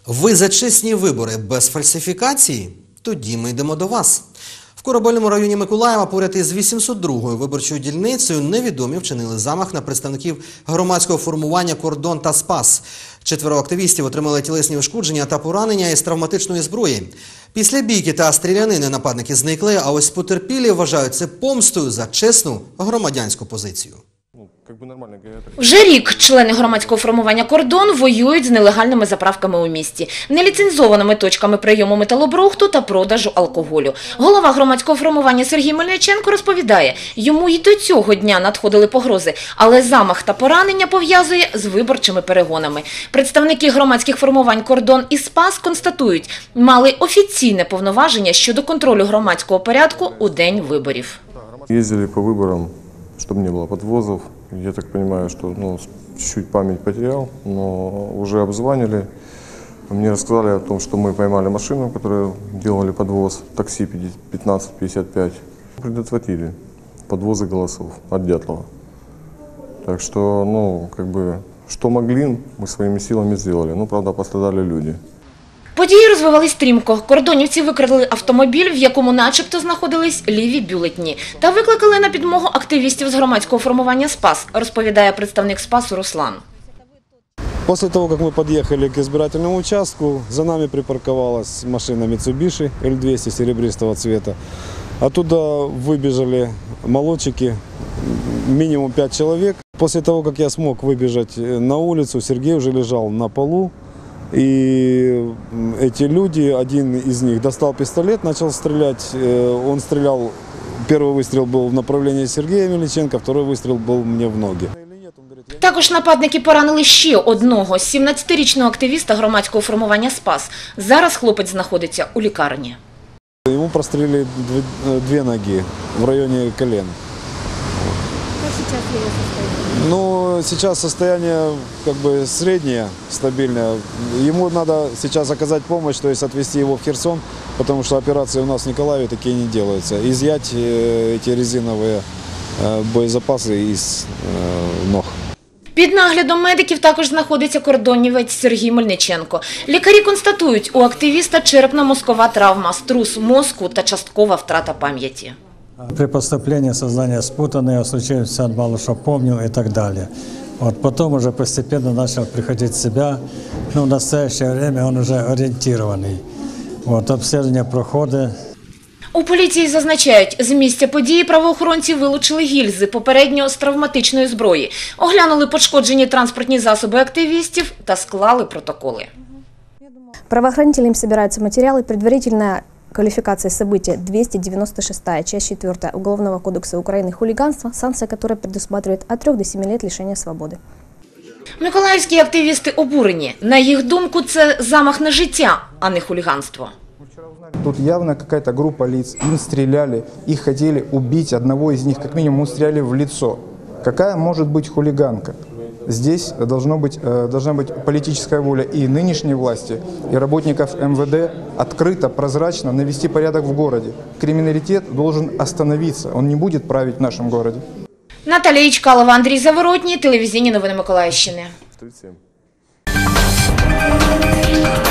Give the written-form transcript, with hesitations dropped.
Ви за чесні вибори без фальсифікації? Тоді ми йдемо до вас. В Корабельному районі Миколаєва поряд із 802-ю виборчою дільницею невідомі вчинили замах на представників громадського формування «Кордон» та «Спас». 4 активістів отримали тілесні ушкодження та поранення із травматичної зброї. Після бійки та стрілянини нападники зникли, а ось потерпілі вважають це помстою за чесну громадянську позицію. Вже рік члени громадського формування «Кордон» воюють з нелегальними заправками у місті, неліцензованими точками прийому металобрухту та продажу алкоголю. Голова громадського формування Сергій Мельниченко розповідає, йому й до цього дня надходили погрози, але замах та поранення пов'язує з виборчими перегонами. Представники громадських формувань «Кордон» і «Спас» констатують, мали офіційне повноваження щодо контролю громадського порядку у день виборів. Їздили по виборам, чтобы не было подвозов. Я так понимаю, что чуть-чуть память потерял, но уже обзвонили. Мне рассказали о том, что мы поймали машину, которую делали подвоз, такси 1555. Предотвратили подвозы голосов от Дятлова. Так что, что могли, мы своими силами сделали. Правда, пострадали люди. Події розвивались стрімко. Кордонівці викрали автомобіль, в якому начебто знаходились ліві бюлетні. Та викликали на підмогу активістів з громадського формування «Спас», розповідає представник «Спасу» Руслан. После того, как мы подъехали к избирательному участку, за нами припарковалась машина Mitsubishi L200 серебристого цвета. Оттуда выбежали молодчики, минимум 5 человек. После того, как я смог выбежать на улицу, Сергей уже лежал на полу. И эти люди, один из них достал пистолет, начал стрелять. Он стрелял, первый выстрел был в направлении Сергея Мельниченко, второй выстрел был мне в ноги. Також нападники поранили ще одного 17-річного активіста громадського формування «Спас». Зараз хлопець знаходиться у лікарні. Ему прострелили 2 ноги в районе колен. Как сейчас его состояние? Сейчас состояние среднее, стабильное. Ему надо сейчас оказать помощь, то есть отвезти его в Херсон, потому что операции у нас в Николаеве такие не делаются. Изъять эти резиновые боезапасы из ног. Під наглядом медиків також знаходиться кордонівець Сергій Мельниченко. Лікарі констатують, у активіста черепно-мозкова травма, струс мозку та часткова втрата пам'яті. При поступлении сознание спутанное, случился, он мало что помнил и так далее. Потом уже постепенно начал приходить в себя. В настоящее время он уже ориентированный. Обследование проходит. У поліції зазначають, з місця події правоохоронці вилучили гільзи попередньо з травматичної зброї, оглянули пошкоджені транспортні засоби активістів та склали протоколи. Правоохранителям собираются материалы предварительная квалификация события 296, часть 4 Уголовного кодекса Украины «Хулиганство», санкция которой предусматривает от 3 до 7 лет лишения свободы. Миколаївські активісти обурені. На їх думку, це замах на життя, а не хуліганство. Тут явно какая-то группа лиц, им стреляли, их хотели убить, одного из них как минимум стреляли в лицо. Какая может быть хулиганка? Здесь должна быть политическая воля и нынешней власти, и работников МВД открыто, прозрачно навести порядок в городе. Криминалитет должен остановиться, он не будет править в нашем городе. Наталія Ічкалова, Андрій Заворотній, телевізійні новини Миколаївщини.